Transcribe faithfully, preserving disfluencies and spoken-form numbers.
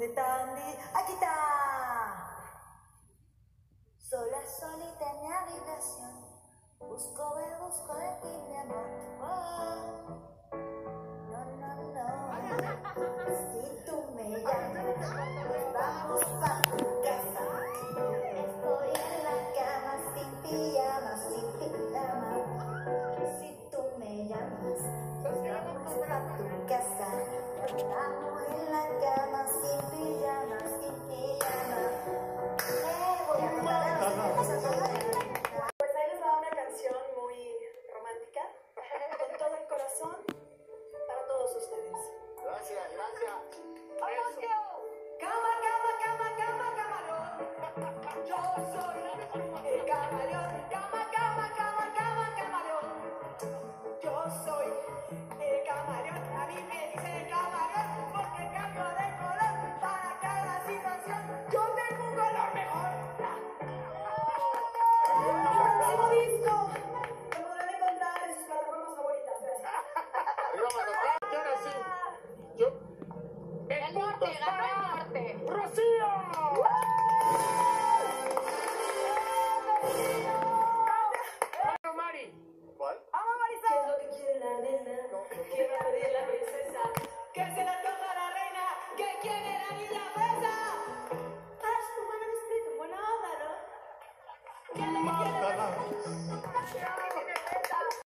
¿Dónde están? ¡Aquí está! Sola, solita en mi habitación. Busco, ve, busco de ti, mi amor. Oh. No, no, no. Si tú me llamas, pues vamos pa' tu casa. Estoy en la cama sin pijama, sin pijama. Si tú me llamas, pues vamos pa' tu casa. Estamos en la cama sin pijama, sin pijama. Eh, voy a contar Pues ahí les va una canción muy romántica, con todo el corazón, para todos ustedes. Gracias, gracias. ¡Vamos, Cama, cama, cama, cama, camarón. Yo soy el camarón. Cama, cama, cama, cama, camarón. Yo soy el camarón. A mí me dicen camarón porque cambio de color para cada situación. Yo tengo un color mejor. Mi próximo disco lo podrán encontrar en sus plataformas favoritas. Gracias. Arriba Mazatlán, y ahora sí. Yo. El norte, gana el norte. ¡Rocío! Bueno, Mari. ¿Cuál? ¡Vamos, Marisol! ¿Qué es lo que quiere la nena? ¿Qué va a pedir la princesa? ¿Qué se le antoja a la reina? ¿Qué quiere la niña fresa? ¡Ah, es tu mano en espíritu! Buena onda, ¿no? ¿Qué le